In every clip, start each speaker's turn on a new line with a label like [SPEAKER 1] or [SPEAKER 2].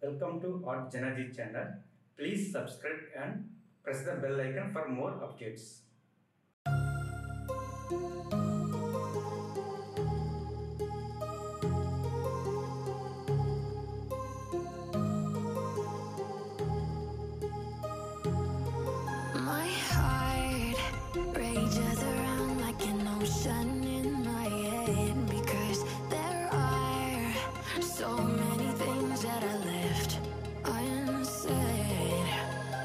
[SPEAKER 1] Welcome to artjanag channel. Please subscribe and press the bell icon for more updates.
[SPEAKER 2] My heart rages around like an ocean in my head, because there are so many things that I left unsaid.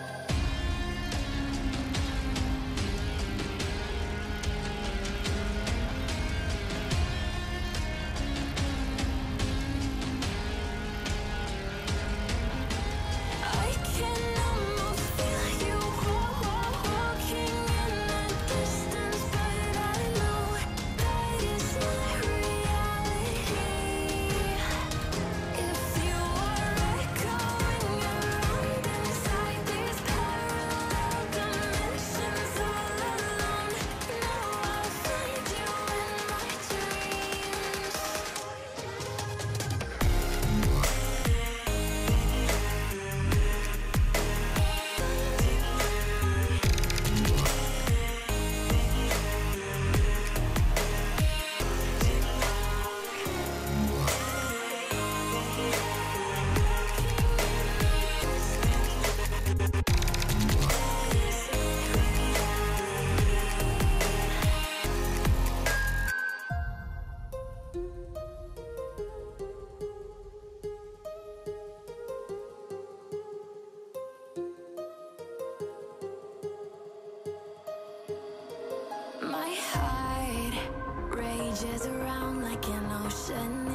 [SPEAKER 2] I can almost feel you walking in the distance, but I know that is not reality. If you are echoing around inside these parallel dimensions all alone, now I'll find you in my dreams. My heart rages around like an ocean